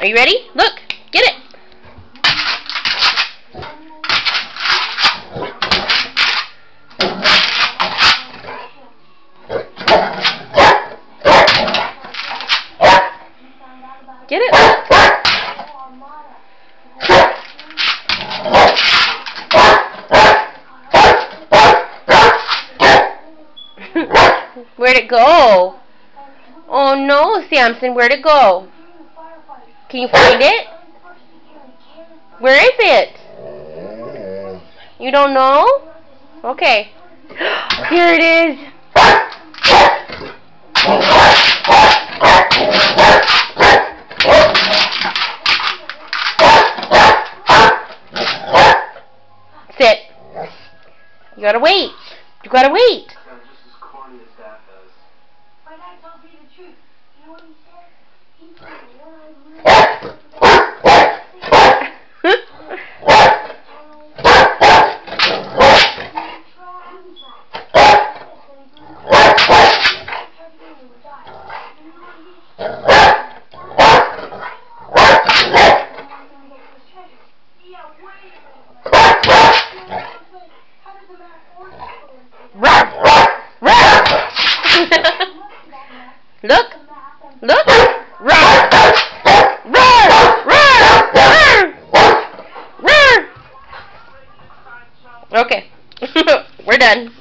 Are you ready? Look, get it. Get it? Where'd it go? Oh no, Samson, where'd it go? Can you find it? Where is it? You don't know? Okay. Here it is. Sit. You gotta wait. You gotta wait. My dad told me the truth. You know what he said? He said, Look! Look! Roar! Roar! Roar! Roar! Okay. We're done.